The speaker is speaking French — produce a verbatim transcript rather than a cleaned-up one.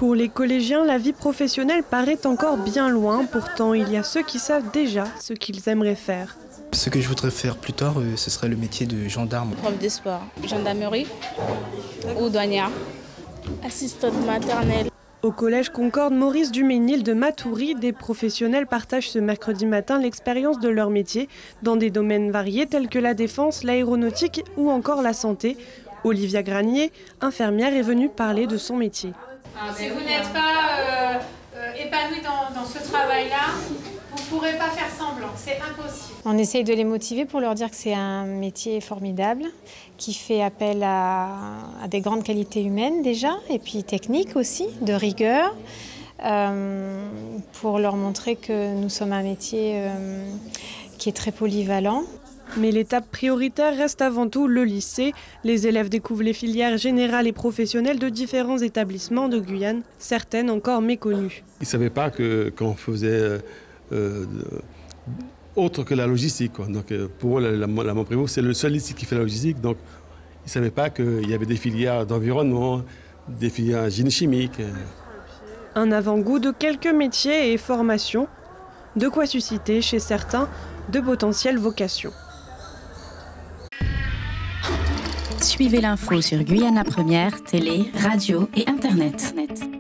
Pour les collégiens, la vie professionnelle paraît encore bien loin. Pourtant, il y a ceux qui savent déjà ce qu'ils aimeraient faire. Ce que je voudrais faire plus tard, euh, ce serait le métier de gendarme. Prof de sport, gendarmerie ou douanière. Assistante maternelle. Au collège Concorde Maurice Duménil de Matoury, des professionnels partagent ce mercredi matin l'expérience de leur métier dans des domaines variés tels que la défense, l'aéronautique ou encore la santé. Olivia Granier, infirmière, est venue parler de son métier. Si vous n'êtes pas euh, euh, épanoui dans, dans ce travail-là, vous ne pourrez pas faire semblant, c'est impossible. On essaye de les motiver pour leur dire que c'est un métier formidable, qui fait appel à, à des grandes qualités humaines déjà, et puis techniques aussi, de rigueur, euh, pour leur montrer que nous sommes un métier euh, qui est très polyvalent. Mais l'étape prioritaire reste avant tout le lycée. Les élèves découvrent les filières générales et professionnelles de différents établissements de Guyane, certaines encore méconnues. Ils ne savaient pas que, qu'on faisait euh, autre que la logistique, quoi. Donc, pour eux, la, la, la Montprévost, c'est le seul lycée qui fait la logistique. Donc, ils ne savaient pas qu'il y avait des filières d'environnement, des filières génie chimique. Un avant-goût de quelques métiers et formations, de quoi susciter chez certains de potentielles vocations. Suivez l'info sur Guyane la Première, télé, radio et internet.